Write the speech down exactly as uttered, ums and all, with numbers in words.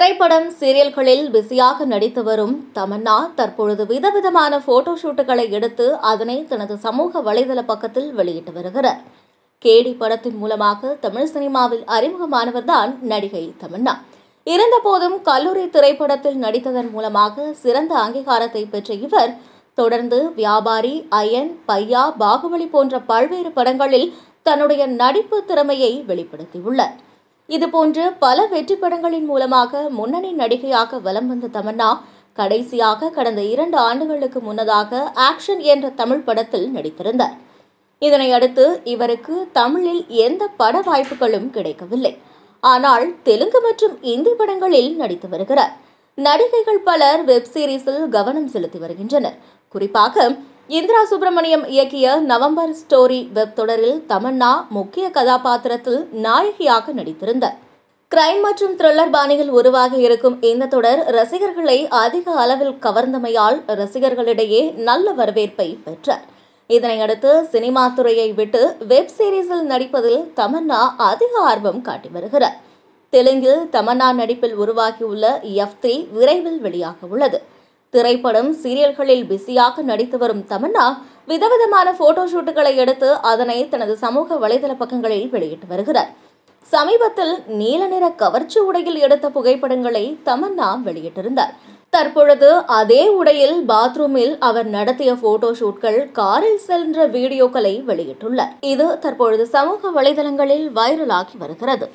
திரைப்படம், சீரியல்களில் பிஸியாக நடித்து வரும் தமன்னா தற்பொழுது விதவிதமான போட்டோ ஷூட்டுகளை எடுத்து அதனை தனது சமூக வலைதள பக்கத்தில் வெளியிட்டு வருகிறார். கேடி படத்தின் மூலமாக தமிழ் சினிமாவில் அறிமுகமானவர்தான் நடிகை தமன்னா. இருந்தபோதும் கல்லூரி திரைப்படத்தில் நடித்ததன் மூலமாக சிறந்த அங்கீகாரத்தை பெற்ற இவர் தொடர்ந்து வியாபாரி, அயன், பையா, பாகுபலி போன்ற பல்வேறு படங்களில் தன்னுடைய நடிப்பு திறமையை வெளிப்படுத்தியுள்ளார். இதுபோன்று பல வெற்றி படங்களின் மூலமாக முன்னணி நடிகையாக வலம் வந்த தமன்னா கடைசியாக கடந்த இரண்டு ஆண்டுகளுக்கு முன்னதாக ஆக்ஷன் என்ற தமிழ் படத்தில் நடித்திருந்தார். இதனை அடுத்து இவருக்கு தமிழில் எந்த பட வாய்ப்புகளும் கிடைக்கவில்லை. ஆனால் தெலுங்கு மற்றும் இந்தி படங்களில் நடித்து வருகிறார். நடிகைகள் பலர் வெப் சீரிஸில் கவனம் செலுத்தி வருகின்றனர். குறிப்பாக இந்திரா சுப்பிரமணியம் இயக்கிய நவம்பர் ஸ்டோரி வெப் தொடரில் தமன்னா முக்கிய கதாபாத்திரத்தில் நாயகியாக நடித்திருந்தார். கிரைம் மற்றும் த்ரில்லர் பாணியில் உருவாகி இருக்கும் இந்த தொடர் ரசிகர்களை அதிக அளவில் கவர்ந்தமையால் ரசிகர்களிடையே நல்ல வரவேற்பை பெற்றார். இதனையடுத்து சினிமா துறையை விட்டு வெப் சீரிஸில் நடிப்பதில் தமன்னா அதிக ஆர்வம் காட்டி வருகிறார். தெலுங்கில் தமன்னா நடிப்பில் உருவாகியுள்ள எஃப் த்ரீ விரைவில் வெளியாக உள்ளது. திரைப்படம், சீரியல்களில் பிஸியாக நடித்து வரும் தமன்னா விதவிதமான போட்டோ ஷூட்டுகளை எடுத்து அதனை தனது சமூக வலைதள பக்கங்களில் வெளியிட்டு வருகிறார். சமீபத்தில் நீல நிற கவர்ச்சி உடையில் எடுத்த புகைப்படங்களை தமன்னா வெளியிட்டிருந்தார். தற்பொழுது அதே உடையில் பாத்ரூமில் அவர் நடத்திய போட்டோ ஷூட்கள், காரில் சென்ற வீடியோக்களை வெளியிட்டுள்ளார். இது தற்பொழுது சமூக வலைதளங்களில் வைரலாகி வருகிறது.